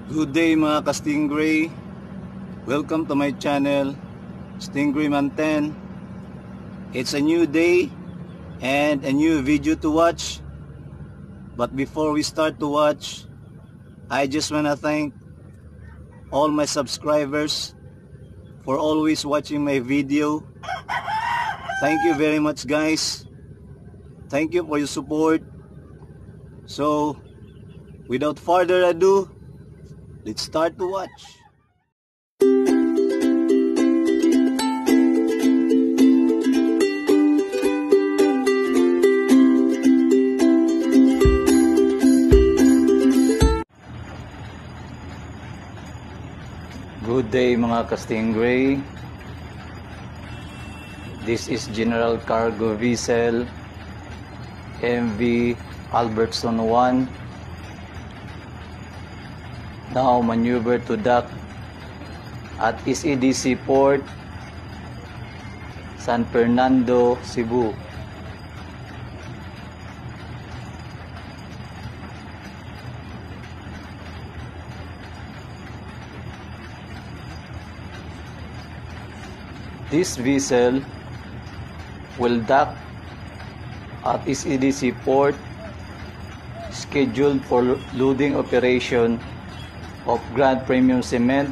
Good day mga ka-Stingray. Welcome to my channel, Stingray Man 10. It's a new day and a new video to watch. But before we start to watch, I just wanna thank all my subscribers for always watching my video. Thank you very much, guys. Thank you for your support. So, without further ado, let's start to watch. Good day mga ka-Stingray. This is General Cargo Vessel MV Albertson 1. Now maneuver to dock at SEDC Port, San Fernando, Cebu. This vessel will dock at SEDC Port, scheduled for loading operation of Grand Premium Cement,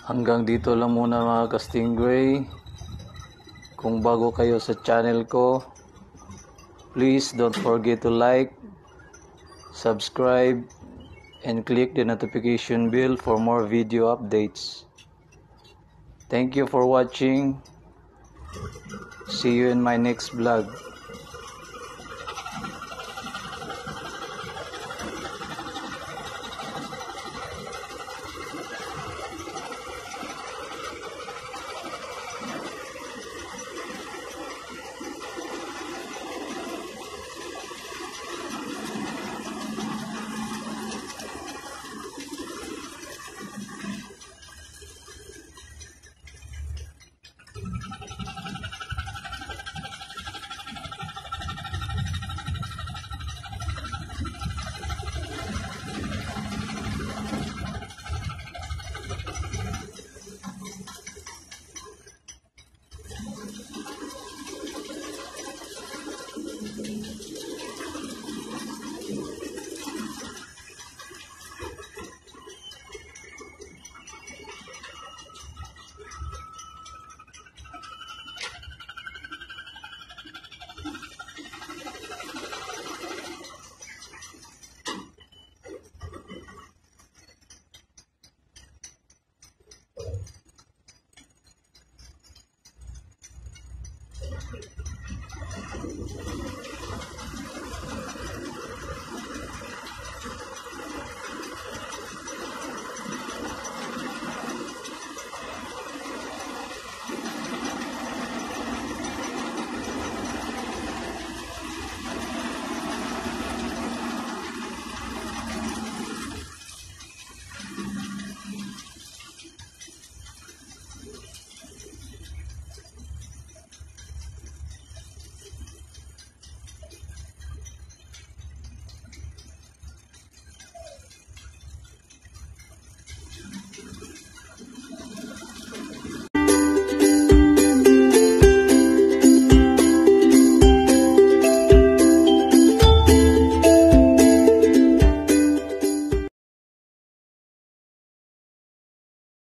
Hanggang dito lang muna mga ka-Stingray. Kung bago kayo sa channel ko, please don't forget to like, subscribe, and click the notification bell for more video updates. Thank you for watching. See you in my next vlog.